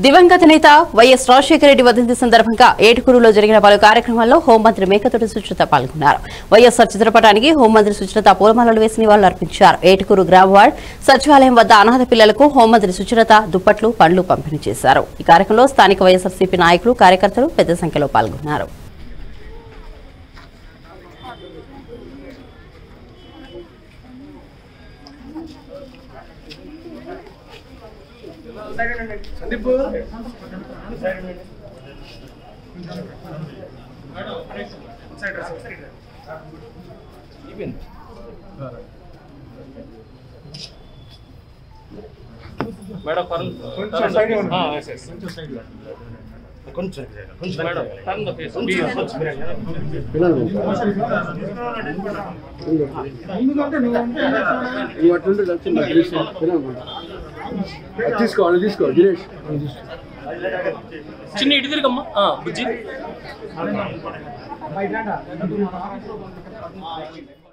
దివంగత నేత వైఎస్ రాజశేఖర రెడ్డి వర్ధంతి సందర్భంగా ఏటుకూరులో జరిగిన పలు కార్యక్రమాల్లో హోంమంత్రి మేకతోటి సుచరిత పాల్గొన్నారు. వైఎస్ఆర్ చిత్రపటానికి హోంమంత్రి సుచరిత పూలమాలలు వేసి నివాళులర్పించారు. ఏటుకూరు గ్రామ వార్డ్ సచివాలయం వద్ద అనాథ పిల్లలకు హోంమంత్రి సుచరిత దుప్పట్లు, పండ్లు పంపిణీ చేశారు. ఈ కార్యక్రమంలో స్థానిక వైఎస్ఆర్సీపీ నాయకులు, కార్యకర్తలు పెద్ద సంఖ్యలో పాల్గొన్నారు. సందీప్ మేడం కొంచెం సైడ్ కొంచెం మేడం టర్న్ ద ఫేస్ తీసుకో దినేష్ చిన్న ఇటు తిరిగమ్మా బుజ్జి